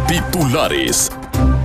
Titulares.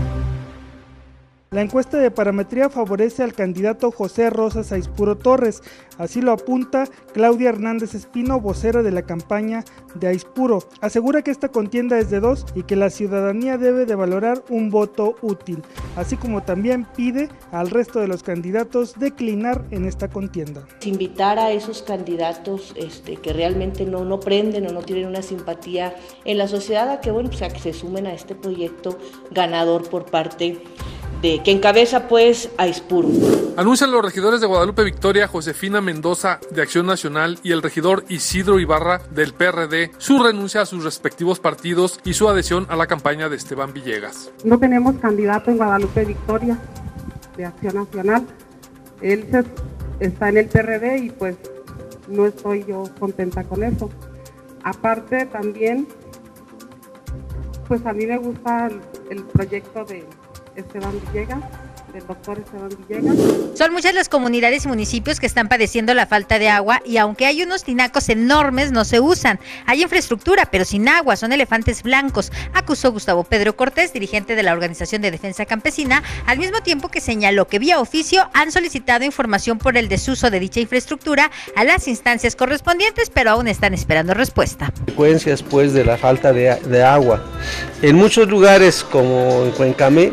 La encuesta de parametría favorece al candidato José Rosas Aispuro Torres, así lo apunta Claudia Hernández Espino, vocera de la campaña de Aispuro. Asegura que esta contienda es de dos y que la ciudadanía debe de valorar un voto útil, así como también pide al resto de los candidatos declinar en esta contienda. Invitar a esos candidatos que realmente no prenden o no tienen una simpatía en la sociedad a que, a que se sumen a este proyecto ganador por parte que encabeza pues Aispuro. Anuncian los regidores de Guadalupe Victoria, Josefina Mendoza de Acción Nacional y el regidor Isidro Ibarra del PRD su renuncia a sus respectivos partidos y su adhesión a la campaña de Esteban Villegas. No tenemos candidato en Guadalupe Victoria de Acción Nacional. Él está en el PRD y pues no estoy yo contenta con eso. Aparte también, pues a mí me gusta el proyecto de Esteban Villegas, del doctor Esteban Villegas. Son muchas las comunidades y municipios que están padeciendo la falta de agua y aunque hay unos tinacos enormes no se usan. Hay infraestructura, pero sin agua, son elefantes blancos, acusó Gustavo Pedro Cortés, dirigente de la Organización de Defensa Campesina, al mismo tiempo que señaló que vía oficio han solicitado información por el desuso de dicha infraestructura a las instancias correspondientes, pero aún están esperando respuesta. Consecuencias pues de la falta de agua. En muchos lugares como en Cuencamé,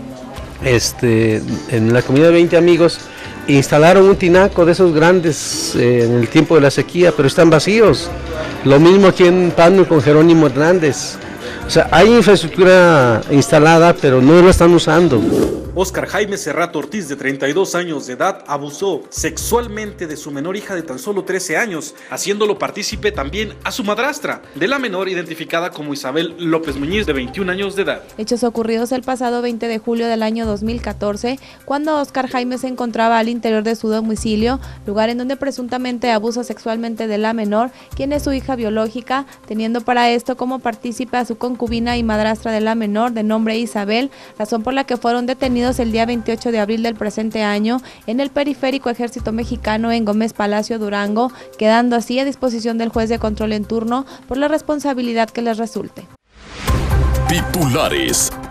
en la comunidad de 20 amigos, instalaron un tinaco de esos grandes en el tiempo de la sequía, pero están vacíos. Lo mismo aquí en Pano con Jerónimo Hernández. O sea, hay infraestructura instalada, pero no la están usando. Óscar Jaime Serrato Ortiz, de 32 años de edad, abusó sexualmente de su menor hija de tan solo 13 años, haciéndolo partícipe también a su madrastra, de la menor identificada como Isabel López Muñiz, de 21 años de edad. Hechos ocurridos el pasado 20 de julio del año 2014, cuando Óscar Jaime se encontraba al interior de su domicilio, lugar en donde presuntamente abusa sexualmente de la menor, quien es su hija biológica, teniendo para esto como partícipe a su concubina y madrastra de la menor, de nombre Isabel, razón por la que fueron detenidos el día 28 de abril del presente año en el Periférico Ejército Mexicano en Gómez Palacio, Durango, quedando así a disposición del juez de control en turno por la responsabilidad que les resulte. Titulares.